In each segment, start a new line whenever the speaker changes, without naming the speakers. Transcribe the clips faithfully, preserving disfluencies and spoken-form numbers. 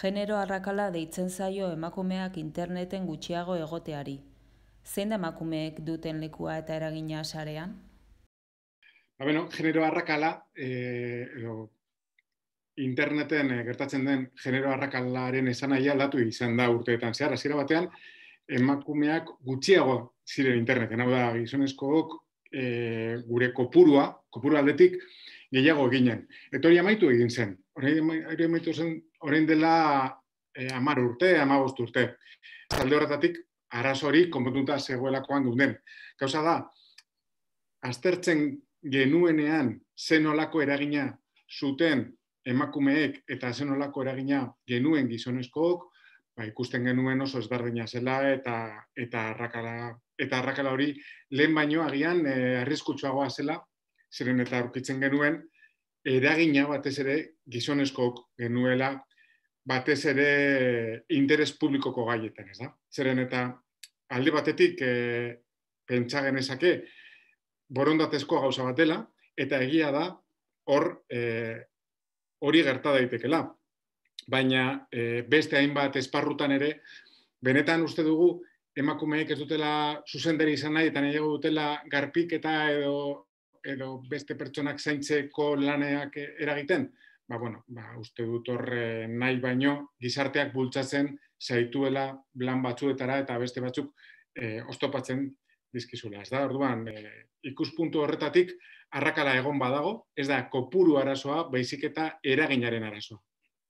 Genero arrakala deitzen zaio emakumeak interneten gutxiago egoteari. Zein da emakumeek duten lekua eta eragina sarean?
Ba, bueno, genero arrakala, eh, edo, interneten eh, gertatzen den genero arrakalaren esanahia aldatu izan da urteetan zehar. Hasiera batean, emakumeak gutxiago ziren interneten. Hau da, gizonezkook eh, gure kopurua, kopuru aldetik, gehiago eginen. Eta hori amaitu egin zen. Hori amaitu zen, orain dela eh, hamar urte, hamabost urte. Alde horretatik, arazo hori konpontuta zegoelakoan geunden. Gauza da, aztertzen genuenean zen nolako eragina zuten emakumeek eta zen nolako eragina genuen gizonezkook, ba, ikusten genuen oso ezberdina zela eta eta arrakala eta arrakala hori lehen baino agian eh, arriskutsuagoa zela, zeren eta aurkitzen genuen eragina batez ere gizonezkook genuela batez ere interes publikoko gaietan, ez da? Zeren eta alde batetik eh, pentsa genezake borondatezko gauza bat dela, eta egia da hor eh, hori gerta daitekela. Baina eh, beste hainbat esparrutan ere, benetan uste dugu emakumeek ez dutela zuzendari izan nahi, eta nahiago dutela garpiketa edo, edo beste pertsonak zaintzeko laneak eragiten. Ba, bueno, ba, uste dut horre nahi baino gizarteak bultzatzen zaituela lan batzuetara eta beste batzuk eh, oztopatzen dizkizula. Ez da, orduan, eh, ikuspuntu horretatik arrakala egon badago, ez da kopuru arazoa, baizik eta eraginaren arazoa.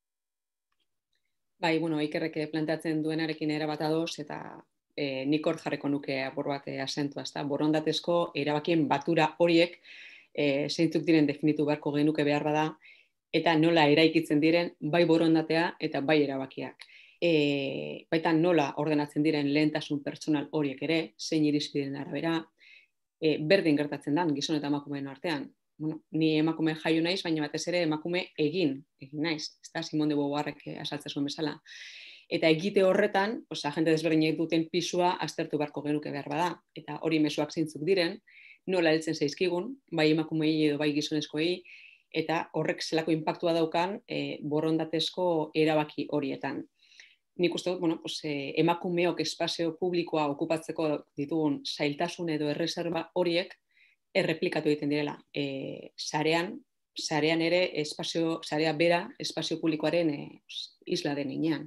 Bai, bueno, Ikerrek planteatzen duenarekin erabat ados, eta e, nik hor jarreko nuke apur bat asentua, ezta? Borondatezko erabakien batura horiek e, zeintzuk diren definitu beharko genuke behar bada, eta nola eraikitzen diren bai borondatea eta bai erabakiak. E, baita nola ordenatzen diren lehentasun pertsonal horiek ere, zein irizpideen arabera, e, berdin gertatzen dan gizon eta emakumeen artean. Bueno, ni emakume jaio naiz, baina batez ere emakume egin, egin naiz, ezta Simone de Beauvoirrek azaltzen zuen bezala. Eta egite horretan, pues, agente desberdinek duten pisua aztertu beharko genuke behar bada, eta hori mezuak zeintzuk diren, nola heltzen zaizkigun, bai emakumei edo bai gizonezkoei, eta horrek zelako inpaktua daukan e, borondatezko erabaki horietan. Nik uste dut, bueno, pues, eh, emakumeok espazio publikoa okupatzeko ditugun zailtasun edo erreserba horiek erreplikatu egiten direla. E, sarean, sarean ere espazio, sarea bera espazio publikoaren e, isla den inean.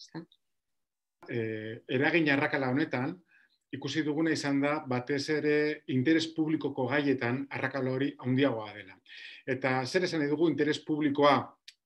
E, eragin arrakala honetan, ikusi duguna izan da batez ere interes publikoko gaietan arrakala hori handiagoa dela. Eta zer esan dugu interes publikoa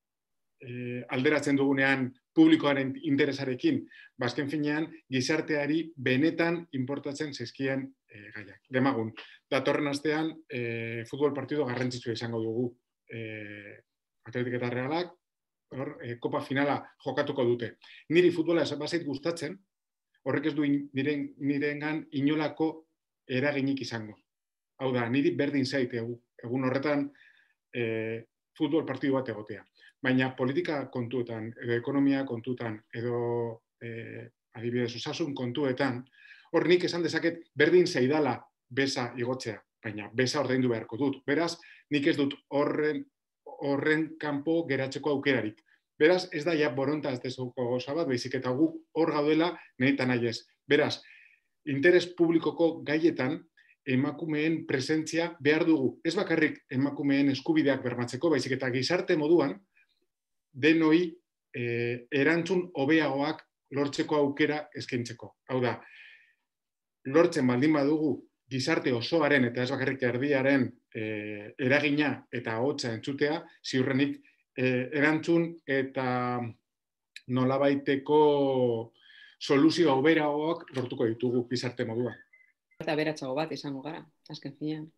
e, alderatzen dugunean publikoaren interesarekin, bazken finean gizarteari benetan importatzen zaizkien e, gaiak. Demagun, datorren astean e, futbol partido garrantzitsua izango dugu. E, Atletik eta Realak hor, e, kopa finala jokatuko dute. Niri futbola bazait gustatzen, horrek ez du niren, nirengan inolako eraginik izango. Hau da, niri berdin zait egun horretan e, futbol partido bat egotea. Baina politika kontuetan, edo ekonomia kontuetan, edo eh, adibidez osasun kontuetan, hor nik esan dezaket berdin zaidala beza igotzea, baina beza ordaindu beharko dut. Beraz, nik ez dut horren, horren kanpo geratzeko aukerarik. Beraz, ez da ja boronta ez dezuko goza bat, baizik eta guk hor gaudela nahi eta nahi ez. Beraz, interes publikoko gaietan, emakumeen presentzia behar dugu. Ez bakarrik emakumeen eskubideak bermatzeko, baizik eta gizarte moduan, denoi eh, erantzun hobeagoak lortzeko aukera eskaintzeko. Hau da, lortzen baldin badugu gizarte osoaren eta ez bakarrik erdiaren eh, eragina eta ahotsa entzutea, ziurrenik eh, erantzun eta nolabaiteko soluzio hoberagoak lortuko ditugu gizarte moduan.
Eta beratzago bat izango gara, azken finean.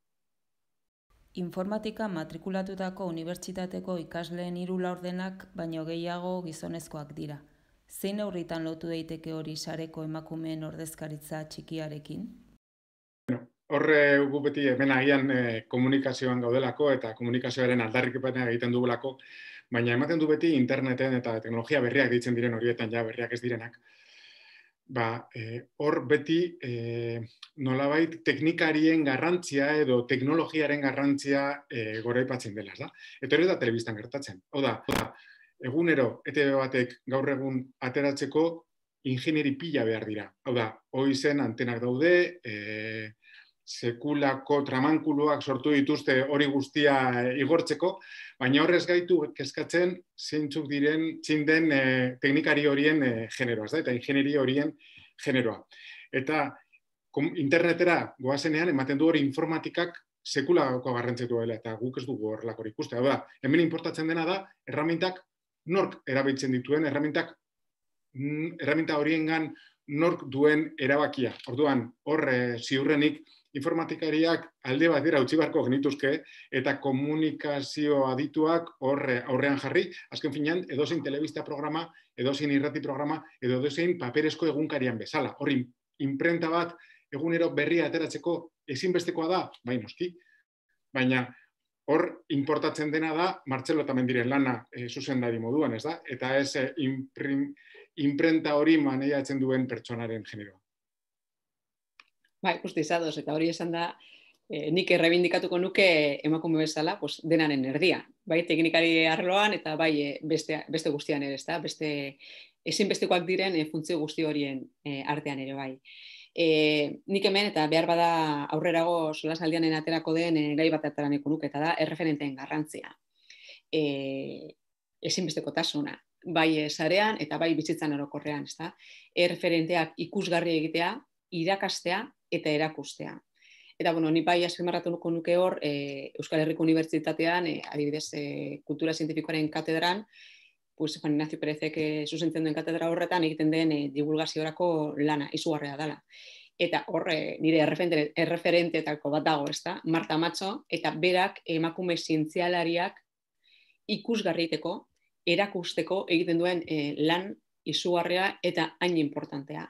Informatika matrikulatutako unibertsitateko ikasleen hiru laurdenak baino gehiago gizonezkoak dira. Zein neurritan lotu daiteke hori sareko emakumeen ordezkaritza txikiarekin?
Horre gu beti hemen agian eh, komunikazioan gaudelako eta komunikazioaren aldarrikapena egiten dugulako, baina ematen du beti interneten eta teknologia berriak ditzen diren horietan ja berriak ez direnak. Ba, eh, hor beti eh, nolabait teknikarien garrantzia edo teknologiaren garrantzia eh, goraipatzen dela, da? Eta hori da telebistan gertatzen. Hau da, egunero E T B batek gaur egun ateratzeko ingenieri pila behar dira. Hau da, hoizen antenak daude, e, sekulako tramankuluak sortu dituzte hori guztia igortzeko, baina horrez gaitu kezkatzen zeintzuk diren txinden e, teknikari horien e, generoa, eta ingenieri horien generoa. Eta internetera goazenean ematen du hori informatikak sekulako garrantzitu dela, eta guk ez dugu horrelako ikuste. Hau da, hemen importatzen dena da, erramintak nork erabiltzen dituen, erramintak erraminta horiengan nork duen erabakia. Orduan, hor ziurrenik informatikariak alde batera utzi beharko genituzke eta komunikazio adituak hor aurrean jarri, azken finean edozein telebista programa, edozein irrati programa, edo edozein paperezko egunkarian bezala. Hor imprenta bat egunero berria ateratzeko ezinbestekoa da, bai noski, baina hor importatzen dena da Martxelo eta Mendiren lana zuzendari moduan, ez da? Eta ez imprenta hori maneiatzen duen pertsonaren generoa.
Bai, guzti izadoz, eta hori esan da, nik errebindikatuko nuke emakume bezala, denaren erdia. Bai, teknikari arloan eta bai beste guztian ere, ez da? Ezinbestekoak diren funtzio guzti horien artean ere bai. Nik hemen eta behar bada aurrerago solasaldianen aterako den gai bat ataraneko nuke, eta da erreferenteen garrantzia. Ezinbestekotasuna. Bai sarean eta bai bizitzan orokorrean, ez da? Erreferenteak ikusgarri egitea, irakastea eta erakustea. Eta, bueno, ni bai azpimarratu nuke hor, Euskal Herriko Unibertsitatean, adibidez, kultura zientifikoaren katedran, Juan Ignacio Perezek zuzentzen duen katedra horretan egiten den divulgaziorako lana, izugarria dela. Eta hor, nire erreferentetako bat dago, ez da? Marta Macho, eta berak emakume zientzialariak ikusgarriteko, erakusteko egiten duen lan izugarria eta hain importantea.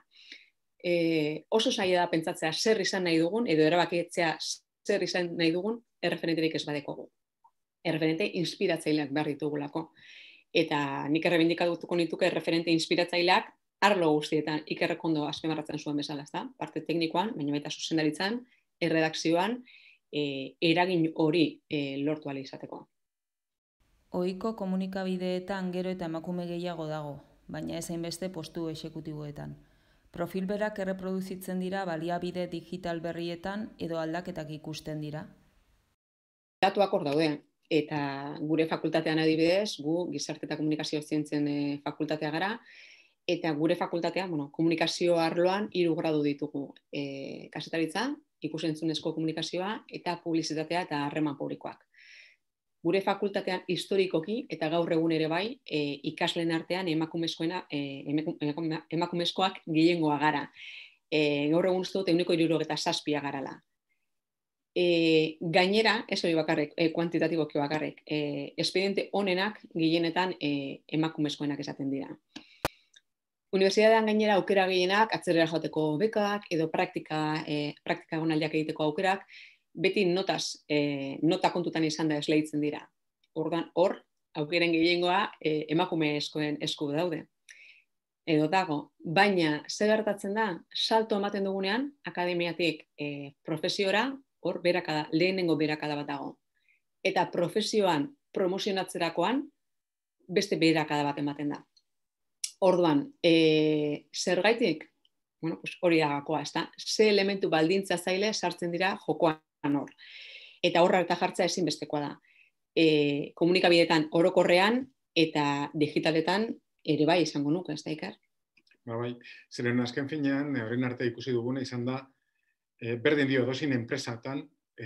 Oso zaila da pentsatzea zer izan nahi dugun, edo erabakitzea zer izan nahi dugun, erreferenterik ez badekogu. Erreferente inspiratzaileak behar ditugulako. Eta nik errebindikatuko nituke erreferente inspiratzaileak arlo guztietan Ikerrek ondo azpimarratzen zuen bezala, ezta? Parte teknikoan, baina baita zuzendaritzan, erredakzioan, eragin hori lortu ahal izateko.
Ohiko komunikabideetan gero eta emakume gehiago dago, baina ez hainbeste postu exekutiboetan. Profil berak erreproduzitzen dira baliabide digital berrietan edo aldaketak ikusten dira?
Datuak hor daude, eta gure fakultatean adibidez, gu gizarte eta komunikazio zientzien fakultatea gara, eta gure fakultatea, bueno, komunikazio arloan hiru gradu ditugu. Kazetaritza, ikus-entzunezko komunikazioa, eta publizitatea eta harreman publikoak. Gure fakultatean historikoki, eta gaur egun ere bai, ikasleen artean emakumezkoak gehiengoa gara. Gaur egun uste dut ehuneko hirurogeita zazpia garala. Gainera, ez hori bakarrik, kuantitatiboki bakarrik, espediente onenak gehienetan emakumezkoenak esaten dira. Unibertsitatean gainera aukera gehienak atzerrera joateko bekak edo praktika egonaldiak egiteko aukerak, beti notaz, nota kontutan izan da esleitzen dira. Orduan, hor, aukeren gehiengoa emakumezkoen esku daude. Edo dago, baina ze gertatzen da, salto ematen dugunean, akademiatik profesiora, hor berakada, lehenengo berakada bat dago. Eta profesioan promozionatzerakoan, beste berakada bat ematen da. Orduan, zergaitik, bueno, pues hori dagakoa, ez da? Ze elementu baldintza zaile sartzen dira jokoan hor. Eta horra eta jartzea ezinbestekoa da. Komunikabideetan orokorrean eta digitaletan ere bai izango nuke, ez da, Iker?
Ba, bai, zeren azken finean, horren arte ikusi duguna izan da, berdin dio dozin enpresatan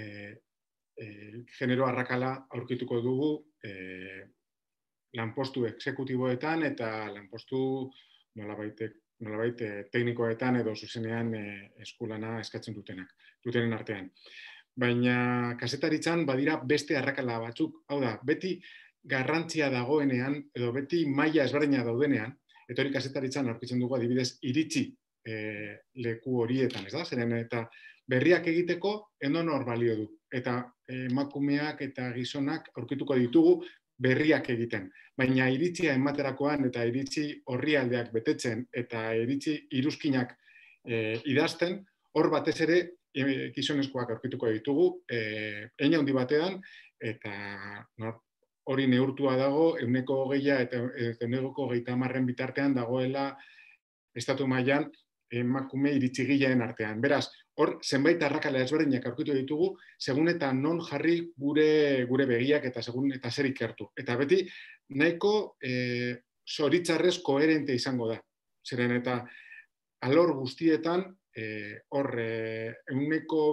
genero arrakala aurkituko dugu lanpostu exekutiboetan eta lanpostu nolabait teknikoetan edo zuzenean eskulana eskatzen dutenak, dutenen artean. Baina kazetaritzan badira beste arrakala batzuk, hau da, beti garrantzia dagoenean edo beti maila ezberdina daudenean, eta hori kazetaritzan aurkitzen dugu adibidez iritzi leku horietan, ez da? Zeren eta berriak egiteko edonor balio du, eta emakumeak eta gizonak aurkituko ditugu berriak egiten. Baina iritzia ematerakoan eta iritzi orrialdeak betetzen eta iritzi iruzkinak idazten, hor batez ere gizonezkoak aurkituko ditugu, hein handi batean, eta hori neurtua dago, euneko hogeia eta euneko hogeita hamarren bitartean dagoela estatu mailan emakume iritsigileen artean. Beraz, hor, zenbait arrakala ezberdinak aurkitu ditugu, segun eta non jarri gure gure begiak eta segun eta zer ikertu. Eta beti, nahiko e, zoritzarrez koherente izango da. Zeren eta alor guztietan, e, hor, e, euneko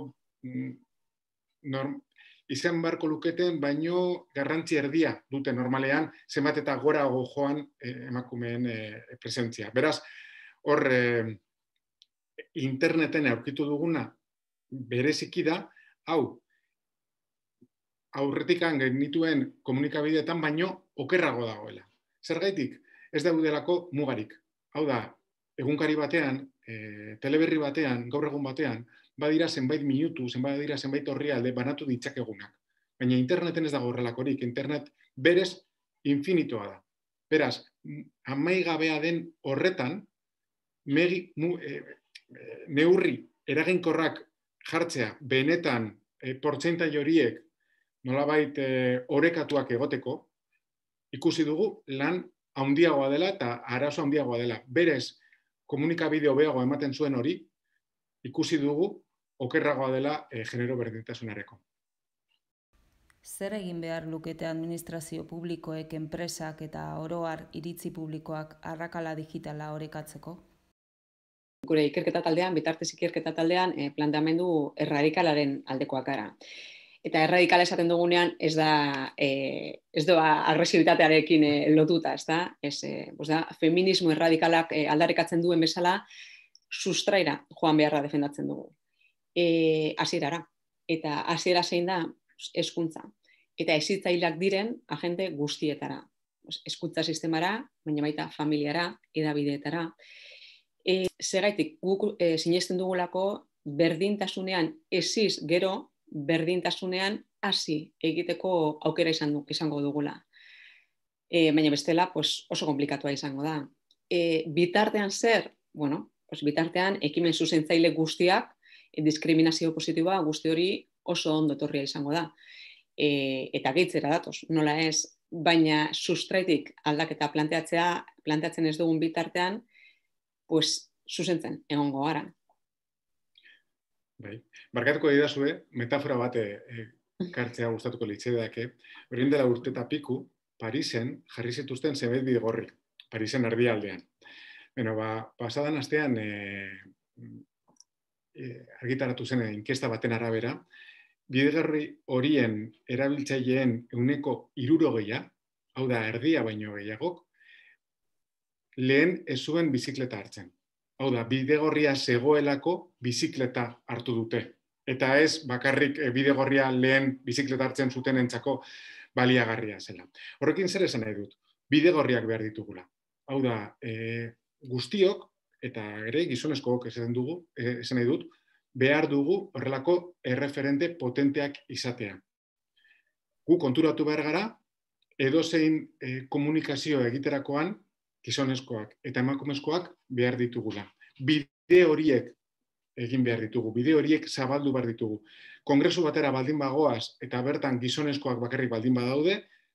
norm, izan beharko luketen, baino garrantzi erdia dute normalean, zenbat eta gorago joan e, emakumeen e, presentzia. Beraz, hor, e, interneten aurkitu duguna bereziki da, hau, aurretikan genituen komunikabideetan baino okerrago dagoela. Zergaitik, ez daudelako mugarik. Hau da, egunkari batean, e, teleberri batean, gaur egun batean, badira zenbait minutu, zenbait dira zenbait orrialde banatu ditzakegunak. Baina interneten ez dago horrelakorik, internet berez infinitoa da. Beraz, amaigabea den horretan, megi, mu, e, neurri eraginkorrak jartzea benetan e, portzentai horiek nolabait e, orekatuak egoteko, ikusi dugu lan handiagoa dela eta arazo handiagoa dela. Berez, komunikabide hobeago ematen zuen hori, ikusi dugu okerragoa dela e, genero berdintasunareko.
Zer egin behar lukete administrazio publikoek, enpresak eta oro har iritzi publikoak arrakala digitala orekatzeko?
Gure ikerketa taldean, bitartez ikerketa taldean, eh, planteamendu erradikalaren aldekoak gara. Eta erradikala esaten dugunean ez da, eh, ez doa agresibitatearekin eh, lotuta, ez da? Ez, eh, da feminismo erradikalak eh, aldarrikatzen duen bezala, sustraira joan beharra defendatzen dugu. E, hasierara. Eta hasiera zein da, hezkuntza. Eta hezitzaileak diren agente guztietara. Hezkuntza sistemara, baina baita familiara, hedabideetara. E, Zergaitik, guk e, sinesten dugulako berdintasunean heziz gero, berdintasunean hasi egiteko aukera izan du, izango dugula. E, baina bestela pues, oso komplikatua izango da. E, bitartean zer? Bueno, pues, bitartean ekimen zuzentzaile guztiak, e, diskriminazio positiboa guzti hori oso ondo etorria izango da. E, eta gehitzera datoz, nola ez, baina sustraitik aldaketa planteatzea, planteatzen ez dugun bitartean, pues, zuzentzen, egongo gara.
Bai. Barkatuko didazue, metafora bat kartzea gustatuko litzaideake. Orain dela urte eta piku, Parisen jarri zituzten zenbait bidegorri, Parisen erdialdean. Beno, ba, pasadan astean e, e, argitaratu zen inkesta baten arabera, bidegorri horien erabiltzaileen ehuneko hirurogeia, hau da erdia baino gehiagok, lehen ez zuen bizikleta hartzen. Hau da, bidegorria zegoelako bizikleta hartu dute. Eta ez bakarrik bidegorria lehen bizikleta hartzen zuten entzako baliagarria zela. Horrekin zer esan nahi dut? Bidegorriak behar ditugula. Hau da, e, guztiok, eta ere gizonezkook esan dugu, esan nahi dut, behar dugu horrelako erreferente potenteak izatea. Gu konturatu behar gara, edozein e, komunikazio egiterakoan, gizonezkoak eta emakumezkoak behar ditugula. Bide horiek egin behar ditugu, bide horiek zabaldu behar ditugu. Kongresu batera baldin bagoaz eta bertan gizonezkoak bakarrik baldin badaude,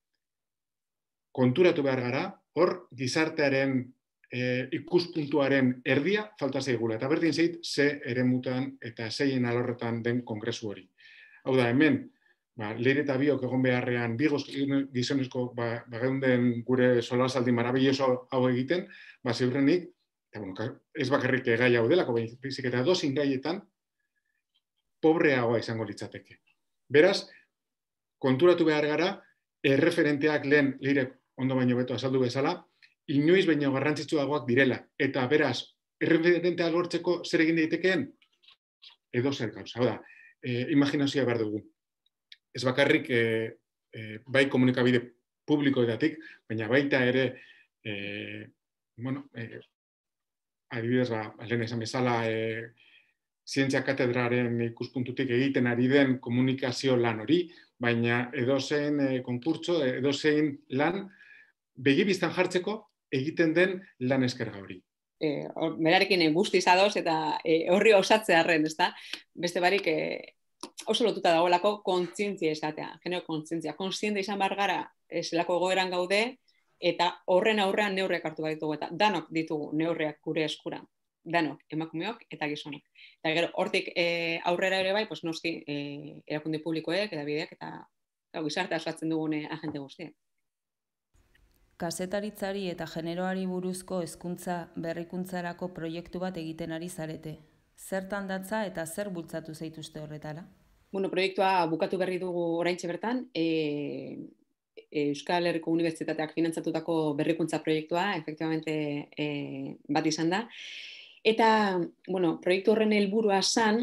konturatu behar gara, hor gizartearen e, ikuspuntuaren erdia falta zaigula. Eta berdin zait, ze eremutan eta zein alorretan den kongresu hori. Hau da, hemen, Ba, leire eta biok egon beharrean, bigoz gizonezko ba, bageunden gure solasaldi marabilloso hau egiten, ba, ziurrenik, eta, bueno, ez bakarrik gai hau delako, baizik eta dozin gaietan, pobreagoa izango litzateke. Beraz, konturatu behar gara, erreferenteak lehen, leire ondo baino beto azaldu bezala, inoiz baino garrantzitsuagoak direla. Eta beraz, erreferenteak lortzeko zer egin daitekeen? Edo zer gauza. Hau da, e, imaginazioa behar dugu. Ez bakarrik e, e, bai komunikabide publikoetatik, baina baita ere, e, bueno, e, adibidez, ba, lehen esan bezala, e, zientzia katedraren ikuspuntutik egiten ari den komunikazio lan hori, baina edozein e, konkurtso, edozein lan, begibiztan jartzeko egiten den lan eskerga hori.
E, or, berarekin guztiz ados eta e, horri osatzearren, ezta? Beste barik, e, oso lotuta dagoelako kontzientzia esatea, genero kontzientzia. Kontziente izan behar gara zelako egoeran gaude, eta horren aurrean neurriak hartu behar ditugu, eta danok ditugu neurriak gure eskura. Danok, emakumeok eta gizonok. Eta gero, hortik e, aurrera ere bai, pues noski, e, erakunde publikoek, edabideak, eta gizartea osatzen dugune agente guztiak.
Kazetaritzari eta generoari buruzko hezkuntza berrikuntzarako proiektu bat egiten ari zarete. Zertan datza eta zer bultzatu zaituzte horretara?
Bueno, proiektua bukatu berri dugu oraintxe bertan, e, Euskal Herriko Unibertsitateak finantzatutako berrikuntza proiektua, efektibamente e, bat izan da. Eta, bueno, proiektu horren helburua zen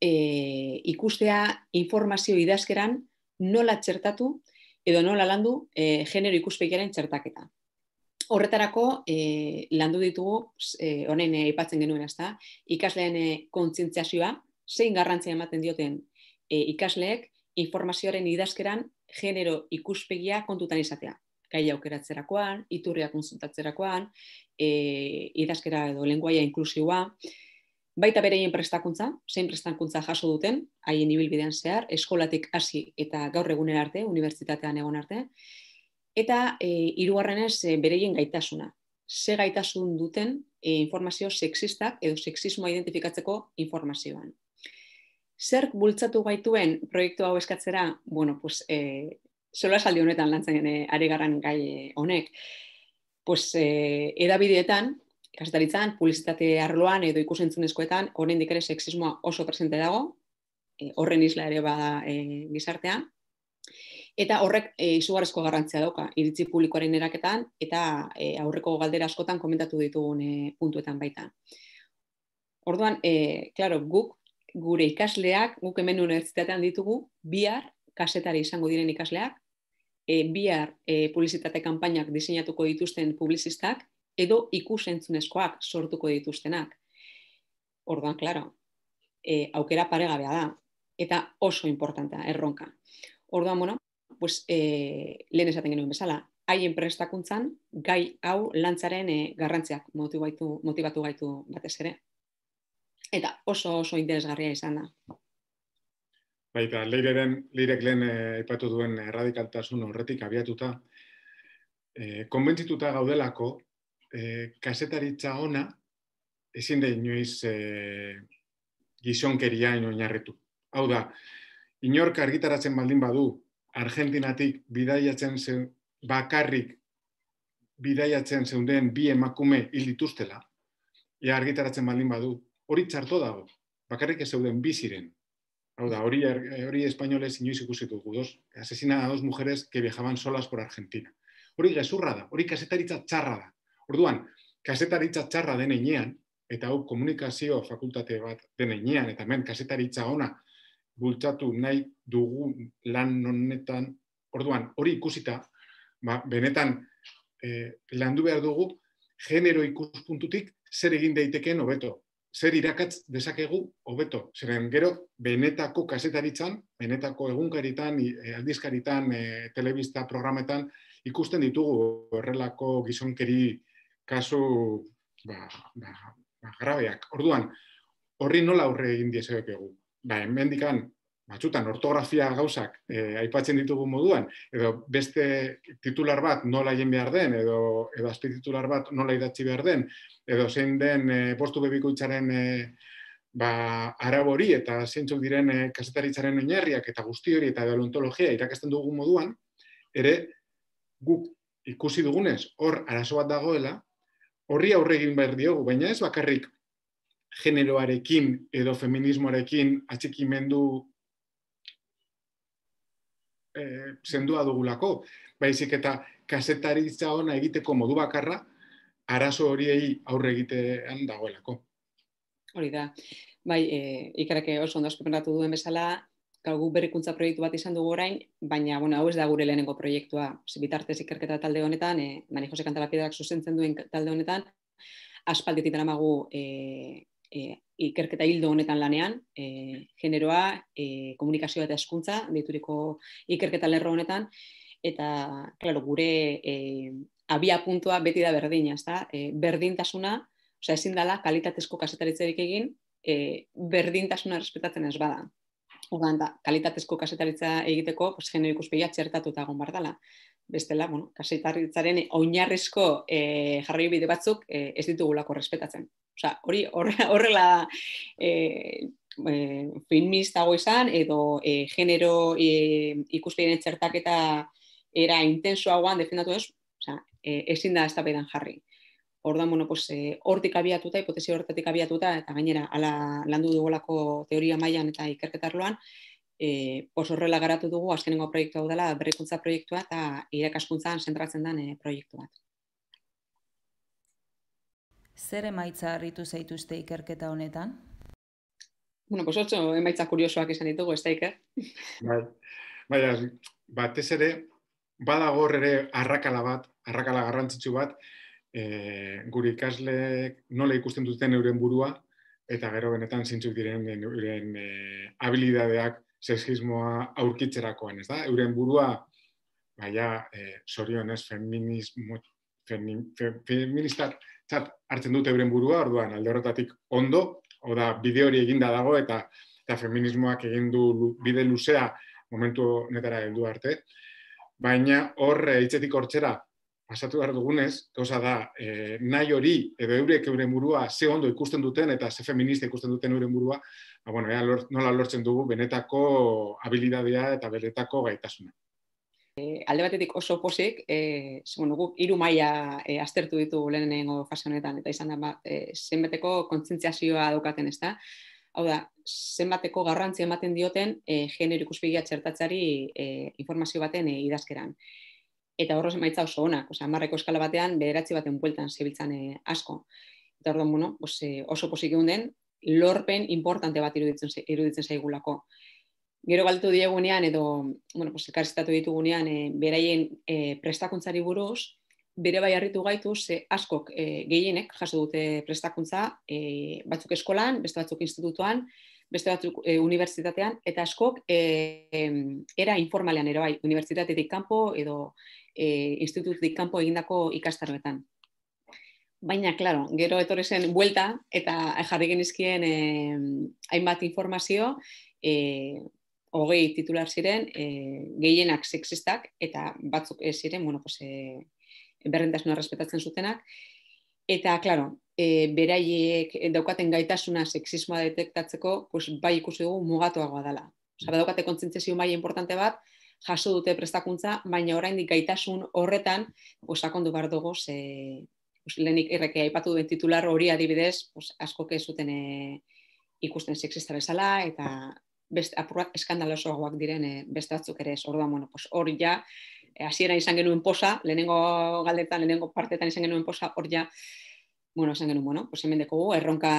e, ikustea informazio idazkeran nola txertatu edo nola landu e, genero ikuspegiaren txertaketa. Horretarako e, landu ditugu, e, honen aipatzen genuen ezta, ikasleen e, kontzientziazioa, zein garrantzia ematen dioten e, ikasleek informazioaren idazkeran genero ikuspegia kontutan izatea. Gai aukeratzerakoan, iturria konsultatzerakoan, e, idazkera edo lenguaia inklusioa, baita bereien prestakuntza, zein prestakuntza jaso duten, haien ibilbidean zehar, eskolatik hasi eta gaur egunera arte, unibertsitatean egon arte, eta e, hirugarrenez e, bereien gaitasuna. Ze gaitasun duten e, informazio sexistak edo sexismoa identifikatzeko informazioan. Zer bultzatu gaituen proiektu hau eskatzera? Bueno, pues, e, solasaldi honetan lantzen e, ari garan gai honek, pues, e, edabideetan, kazetaritzan, publizitate arloan edo ikusentzunezkoetan, oraindik ere sexismoa oso presente dago, e, horren isla ere bada e, gizartean, eta horrek e, izugarrizko garrantzia dauka, iritzi publikoaren eraketan, eta e, aurreko galdera askotan komentatu ditugun e, puntuetan baita. Orduan, e, claro, guk, gure ikasleak, guk hemen unibertsitatean ditugu, bihar kazetari izango diren ikasleak, e, bihar e, publizitate kanpainak diseinatuko dituzten publizistak, edo ikusentzunezkoak sortuko dituztenak. Orduan, klaro, e, aukera paregabea da, eta oso importantea, erronka. Orduan, bueno, pues, e, lehen esaten genuen bezala, haien prestakuntzan, gai hau lantzaren e, garrantziak motivatu, motivatu gaitu batez ere. Eta oso oso interesgarria izan da.
Baita, leireren, leirek lehen aipatu duen erradikaltasun horretik abiatuta, e, konbentzituta gaudelako, E, kasetaritza ona ezin da inoiz e, gizonkeria oinarritu. Hau da, inork argitaratzen baldin badu, Argentinatik bidaiatzen zen, bakarrik bidaiatzen zeuden bi emakume hil dituztela, ia argitaratzen baldin badu, hori txarto dago, bakarrik ez zeuden bi ziren. Hau da, hori, hori espainolez inoiz ikusitu gu, dos, asesinan a dos mujeres que viajaban solas por Argentina. Hori gezurra da, hori kasetaritza txarra da. Orduan, kasetaritza txarra den heinean, eta hau komunikazio fakultate bat den heinean, eta hemen kasetaritza ona bultzatu nahi dugu lan honetan, orduan, hori ikusita, ba, benetan eh, landu behar dugu genero ikuspuntutik zer egin daitekeen hobeto, zer irakatz dezakegu hobeto, zeren gero benetako kasetaritzan, benetako egunkaritan, aldizkaritan, eh, telebista programetan ikusten ditugu horrelako gizonkeri kasu ba, ba, ba, grabeak. Orduan, horri nola aurre egin diezakegu? Ba, hemendikan, batzutan, ortografia gauzak eh, aipatzen ditugu moduan, edo beste titular bat nola egin behar den, edo, edo azpititular bat nola idatzi behar den, edo zein den eh, postu bebikoitzaren eh, ba, arabori eta zeintzuk diren eh, kasetaritzaren oinarriak eta guzti hori eta deontologia irakasten dugu moduan, ere guk ikusi dugunez hor arazo bat dagoela, horri aurre egin behar diogu, baina ez bakarrik generoarekin edo feminismoarekin atxikimendu e, sendua dugulako, baizik eta kasetaritza ona egiteko modu bakarra arazo horiei aurre egitean dagoelako.
Hori da. Bai, e, ikarake oso ondo azpimarratu duen bezala, guk berrikuntza proiektu bat izan dugu orain, baina bueno, hau ez da gure lehenengo proiektua. Bitartez ikerketa talde honetan, e, Mari Jose Kantalapiedak zuzentzen duen talde honetan, aspalditik daramagu e, e, ikerketa hildo honetan lanean, e, generoa, e, komunikazioa eta hezkuntza, deituriko ikerketa lerro honetan, eta, claro, gure e, abia puntua beti da berdina, ezta? E, berdintasuna, osea, ezin dela kalitatezko kasetaritzarik egin, e, berdintasuna respetatzen ez bada. Orduan, da, kalitatezko kasetaritza egiteko, pues, genero ikuspegia txertatuta egon behar dela. bestela, bueno, kazetaritzaren oinarrizko e, jarraibide batzuk e, ez ditugulako respetatzen. Osea, hori horrela e, e, feministago izan edo e, genero e, ikuspegien txertaketa era intensoagoan defendatu ez, osea, e, ezin da eztabaidan jarri. Orduan, bueno, pues, e, hortik abiatuta, hipotesi horretik abiatuta, eta gainera ala landu dugulako teoria mailan eta ikerketarloan, E, pos horrela garatu dugu, azkenengo proiektu hau dela, berrikuntza proiektua eta irakaskuntzan zentratzen den e, proiektu bat.
Zer emaitza harritu zaituzte ikerketa honetan?
Bueno, pues oso emaitza kuriosoak izan ditugu, ez da iker?
Bai, bai, batez ere, badago hor ere arrakala bat, arrakala garrantzitsu bat, e, gure ikasleek nola ikusten duten euren burua, eta gero benetan zeintzuk diren euren e, habilidadeak sexismoa aurkitzerakoan, ez da? Euren burua, baina, e, zorionez, feminismo, femi, fe, feministak txat hartzen dute euren burua, orduan, alde horretatik ondo, oda, bide hori eginda dago, eta, eta feminismoak egin du bide luzea momentu honetara heldu arte. Baina hor, hitzetik hortzera, pasatu behar dugunez, gauza da, e, nahi hori, edo eurek euren burua ze ondo ikusten duten, eta ze feminista ikusten duten euren burua, ba, bueno, ea, lort, nola lortzen dugu benetako habilidadea eta benetako gaitasuna.
E, alde batetik oso pozik, e, bueno, guk hiru maila e, aztertu ditu lehenengo fase honetan, eta izan da, ba, e, zenbateko kontzientziazioa daukaten, ez da? Hau da, zenbateko garrantzi ematen dioten e, genero ikuspegia txertatzeari e, informazio baten e, idazkeran. Eta horroz emaitza oso onak, osea, hamarreko eskala batean, bederatzi baten bueltan zebiltzan e, asko. Eta orduan, bueno, pues, e, oso pozik egun den, lorpen importante bat iruditzen, iruditzen zaigulako. Gero galtu diegunean, edo, bueno, pues, elkarrizketatu ditugunean, e, beraien e, prestakuntzari buruz, bere bai harritu gaitu, ze askok e, gehienek jaso dute prestakuntza, e, batzuk eskolan, beste batzuk institutuan, beste batzuk e, unibertsitatean, eta askok e, e, era informalean ere bai, unibertsitatetik kanpo edo e, institututik kanpo egindako ikastaroetan. Baina, klaro, gero etorri zen buelta eta jarri genizkien e, hainbat informazio, e, hogei titular ziren, e, gehienak sexistak, eta batzuk ez ziren, bueno, pues, e, berrentasuna respetatzen zutenak. Eta, klaro, e, beraiek daukaten gaitasuna sexismoa detektatzeko, pues, bai ikusi dugu mugatuagoa dela. Osa, daukate kontzientzazio maila importante bat, jaso dute prestakuntza, baina oraindik gaitasun horretan, pues, sakondu behar dugu, ze, pues, lehenik erreke aipatu duen titular hori adibidez, pues, askok ez zuten e, ikusten sexista bezala, eta beste apurrak eskandalosoagoak diren e, beste batzuk ere ez. Orduan, bueno, pues, hor ja, hasieran izan genuen posa, lehenengo galdetan, lehenengo partetan izan genuen posa, hor ja, bueno, esan genuen, bueno, pues hemen dekogu, erronka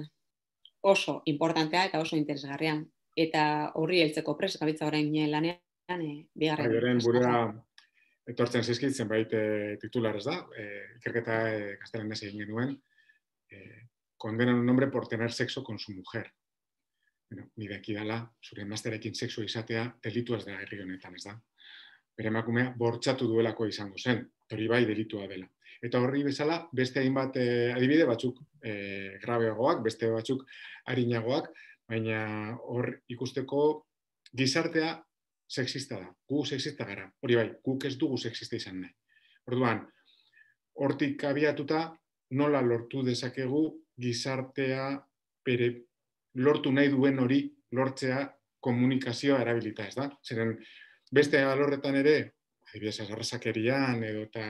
oso importantea eta oso interesgarria. Eta horri heltzeko pres, gabitza orain lanean, e, bigarren.
Horren burua etortzen zizkit zenbait e, titular, ez da? E, ikerketa e, gaztelanez egin genuen, e, condenan un hombre por tener sexo con su mujer. Bueno, nire ekidala, zure emazterekin sexu izatea delitu ez da herri honetan, ez da? Bere emakumea bortxatu duelako izango zen, hori bai delitua dela. Eta horri bezala, beste hainbat e, adibide batzuk e, grabeagoak, beste batzuk arinagoak, baina hor ikusteko gizartea sexista da. Gu sexista gara, hori bai, guk ez dugu sexista izan nahi. Orduan, hortik abiatuta nola lortu dezakegu gizartea bere lortu nahi duen hori lortzea komunikazioa erabilita, ez da? Zeren beste alorretan ere, adibidez, arrazakerian edo eta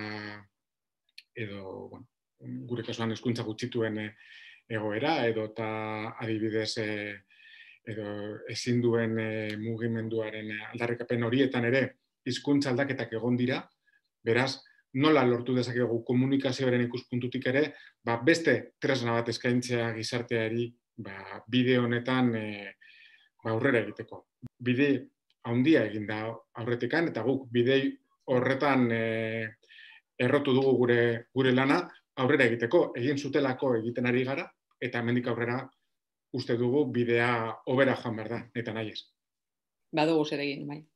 edo, bueno, gure kasuan hezkuntza gutxituen egoera edo eta adibidez edo ezin duen mugimenduaren aldarrikapen horietan ere hizkuntza aldaketak egon dira, beraz, nola lortu dezakegu komunikazioaren ikuspuntutik ere, ba, beste tresna bat eskaintzea gizarteari ba, bide honetan e, ba, aurrera egiteko. Bide handia egin da aurretikan, eta guk bide horretan e, errotu dugu gure, gure lana aurrera egiteko. Egin zutelako egiten ari gara, eta hemendik aurrera uste dugu bidea hobera joan behar da, eta nahi ez.
Badugu zer egin, bai.